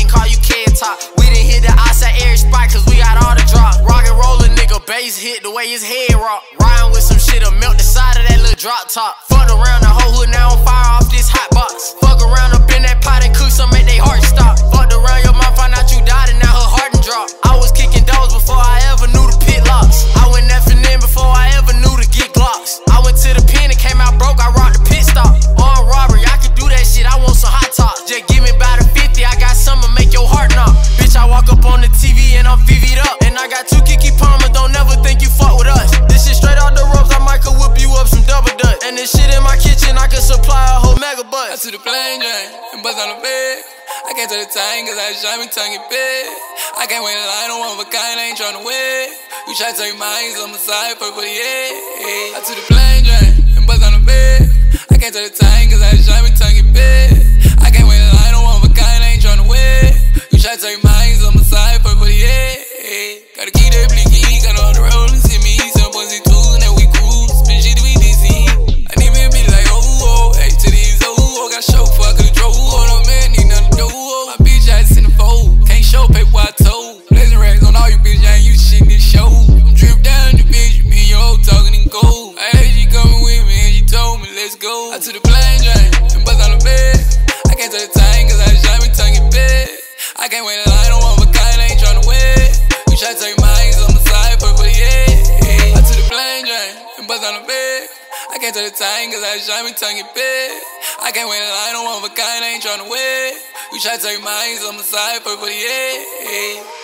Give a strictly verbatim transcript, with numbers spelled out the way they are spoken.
can call you kid talk. We done hit the outside every spot cause we got all the drop. Rock and roll a nigga, bass hit the way his head rock. Riding with some shit'll melt the side of that little drop top. Fucked around the whole hood, now on fire off this hot box. Fuck around up in that pot and cook some, make they heart stop. Fucked around your mom, find out you died and now her heart done drop. I was kicking doors before I ever knew the pit locks. I went F and N before I ever knew to get Glocks. I went to the pen and came out broke, I rocked the pit stop. Armed robbery, I can do that shit, I want some hot top. Just give me about a fifty, I got something make your heart knock. Bitch, I walk up on the T V and I'm V V'd up. And I got two Kiki Palmer, don't never think you fuck with us. This shit straight out the ropes, I might could whip you up some double dutch. And this shit in my kitchen, I could supply a whole mega butt. I took the plane joint and bust on the bed. I can't tell the time cause I shot me tongue in bed. I can't wait in line on one of a kind, I ain't tryna wait. You try to take mine, on the side, purple, yeah. I took the plane joint and bust on the bed. I can't tell the time cause I shot me tongue in bed. I can't wait in line on one of a kind, I ain't tryna wait. You try to take mine, on the side, purple, yeah. Gotta keep that blinky, got on the road and see me. Some boys see two, and then we cool. Spin shit to be dizzy. I need me a bitch like, oh, oh, hey, to these, oh, oh. Got show for I could've drove. Oh, no man, need nothing to do. Oh. My bitch, I just in the fold. Can't show paper I told. Blazing racks on all you bitch, I ain't used to shit in this show. I'm dripped down the bitch, me and your hoe talking in gold. I heard she coming with me and she told me, let's go. I took the plane joint and bust on the bed. I can't tell the time cause I shot me tongue in bed. I can't wait in line on one of a kind, I ain't tryna wait. You try to take mine on the side, purple, yeah. I took the plane joint and bust on the bed. I can't tell the time cause I shot me tongue in bed. I can't wait in line on one of a kind, I ain't tryna wait. You try to take mine on the side, purple, yeah.